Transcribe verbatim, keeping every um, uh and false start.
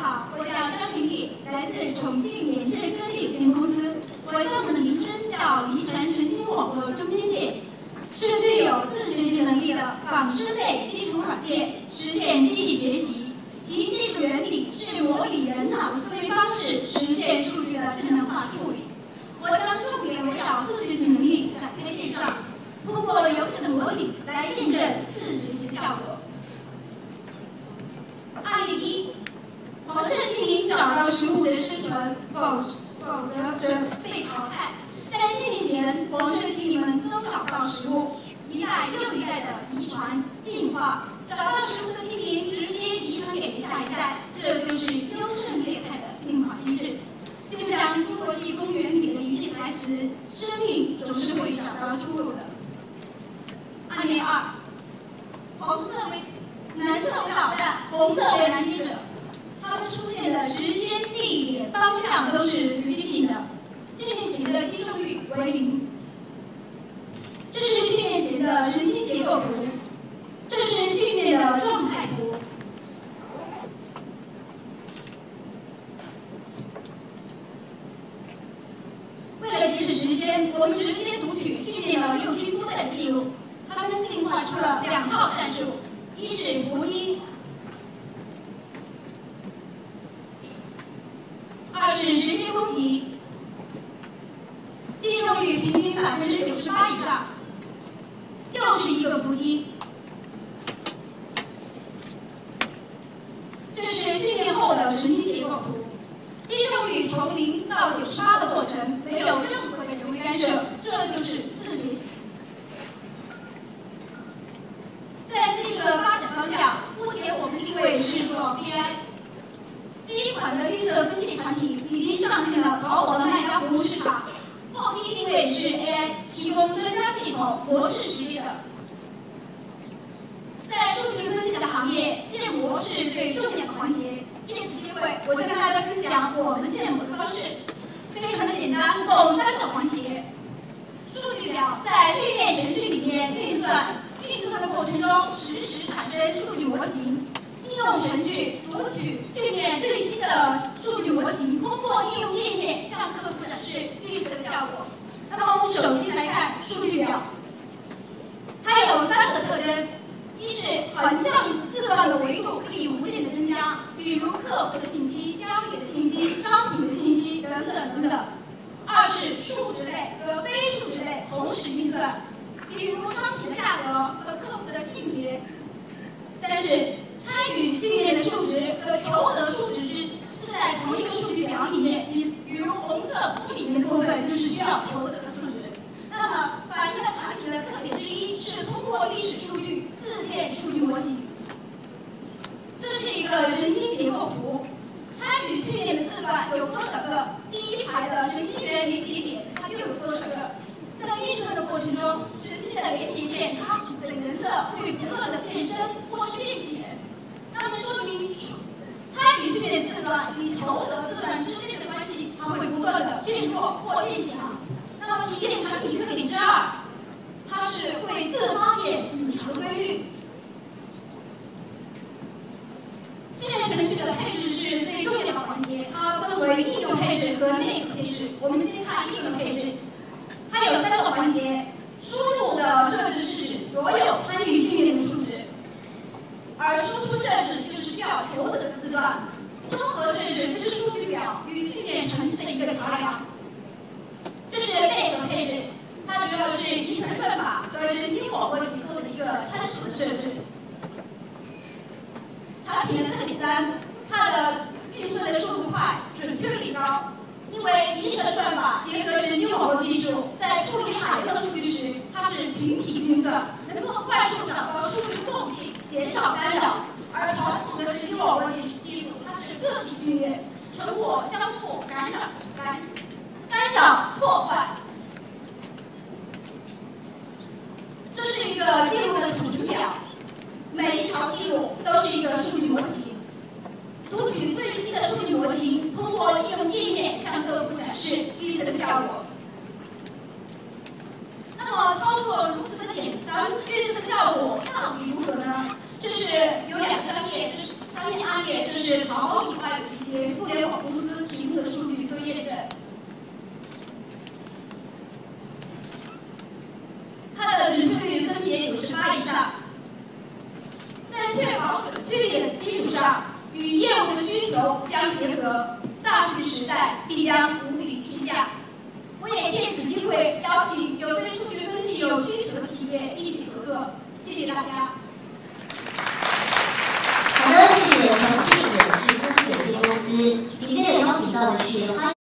好，我叫张婷婷，来自重庆联智科技有限公司。我项目的名称叫遗传神经网络中间件，是具有自学习能力的仿生类基础软件，实现机器学习。其技术原理是模拟人脑思维方式，实现数据的智能化处理。我将重点围绕自学习能力展开介绍，通过游戏的模拟来验证自学习的效果。案例一：黄色精灵找到食物则生存，否否则则被淘汰。在训练前，黄色精灵们都找到食物，一代又一代的遗传进化，找到食物的精灵直接遗传给下一代，这就是优胜劣汰的进化机制。就像《侏罗纪公园》里的一句台词：“生命总是会找到出路的。”案例二：红色为蓝色为老大，红色为拦截者。它们出现的时间、地点、方向都是随机性的，训练前的击中率为零。这是训练前的神经结构图，这是训练的状态图。为了节省时间，我们直接读取训练了六千多代的记录。他们进化出了两套战术，一是伏击，二是直接攻击，击中率平均百分之九十八以上。又是一个伏击，这是训练后的神经结构图，击中率从零到九十八的过程没有任何的人为干涉，这就是自学习。在技术的发展方向，目前我们定位是做 B I。第一款的预测分析产品已经上线了淘宝的卖家服务市场，后期定位是 A I， 提供专家系统模式识别的。在数据分析的行业，建模是最重要的环节。借此机会，我向大家分享我们建模的方式，非常的简单，共三个环节。数据表在训练程序里面运算，运算的过程中实时产生数据模型。应用程序读取训练最新的数据模型，通过应用界面向客户展示预测的效果。那么我们首先来看数据表，它有三个特征：一是横向字段的维度可以无限的增加，比如客户的信息、交易的信息、商品的信息等等等等；二是数值类和非数值类同时运算，比如商品的价格和客户的性别；三是参与训练的数值和求得数值之是在同一个数据表里面，比比如红色不里面的部分就是需要求得的数值。那么反映了产品的特点之一是通过历史数据自建数据模型。这是一个神经结构图，参与训练的字段有多少个，第一排的神经元连接点它就有多少个。在运算的过程中，神经的连接线它的颜色会不断的变深或是变浅。那么说明参与训练字段与求得字段之间的关系，它会不断的变弱或变强。那么体现产品特点之二，它是会自发现隐藏规律。训练程序的配置是最重要的环节，它分为应用配置和内核配置。我们先看应用配置，它有三个环节：输入的设置是指所有参与训练的数值。而输出设置就是需要求得的字段，综合设置这是数据表与训练程序的一个桥梁。这是内核配置，它主要是遗传算法和神经网络结构的一个参数的设置。产品的特点三，它的运算的速度快，准确率高。因为遗传算法结合神经网络技术，在处理海量的数据时，它是群体运算，能够快速找到数据共性，减少干扰。而传统的神经网络技术，它是个体训练，成果相互干扰、干干扰、破坏。这是一个记录的储存表，每一条记录都是一个数据模型。读取最新的数据模型，通过应用界面向客户展示预测的效果。那么操作如此的简单，预测效果到底如何呢？这是有两个商业，这是商业案例，这是淘宝以外的一些些互联网公司提供的数据做验证。它的准确率分别九十八以上，在确保准确率的基础上，与业务的需求相结合，大数据时代必将无比天下。我也借此机会邀请有对数据分析有需求的企业一起合作，谢谢大家。 好的，谢谢重庆远视科技有限公司。紧接着邀请到的是。